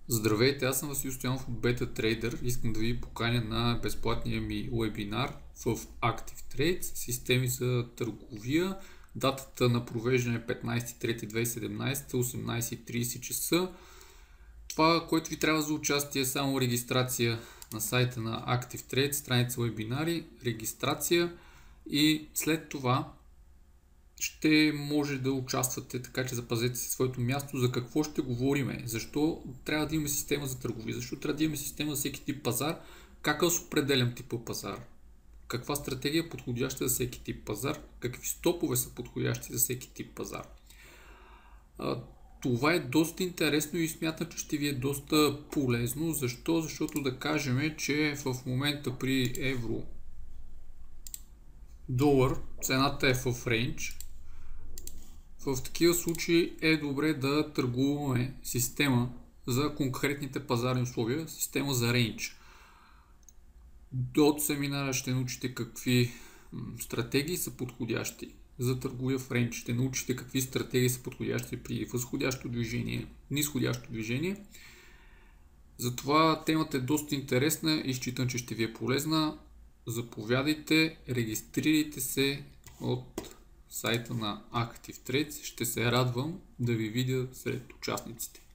Здравейте, аз съм Васил Стоянов от BetaTrader. Искам да ви поканя на безплатния ми вебинар в Active Trades, системи за търговия. Датата на провеждане е 15.3.2017, 18:30 часа. Това, което ви трябва за участие е само регистрация на сайта на Active Trades, страница вебинари, регистрация и след това ще може да участвате, така че запазете си своето място. За какво ще говорим? Защо трябва да имаме система за търговия? Защо трябва да имаме система за всеки тип пазар? Как аз определям типа пазар? Каква стратегия е подходяща за всеки тип пазар? Какви стопове са подходящи за всеки тип пазар? Това е доста интересно и смятам, че ще ви е доста полезно. Защо? Защото да кажем, че в момента при евро долар цената е в рейндж. В такива случаи е добре да търгуваме система за конкретните пазарни условия, система за рейндж. До семинара ще научите какви стратегии са подходящи за търговия в рейндж. Ще научите какви стратегии са подходящи при възходящо движение, нисходящо движение. Затова темата е доста интересна и считам, че ще ви е полезна. Заповядайте, регистрирайте се от сайта на Active Trades. Ще се радвам да ви видя сред участниците.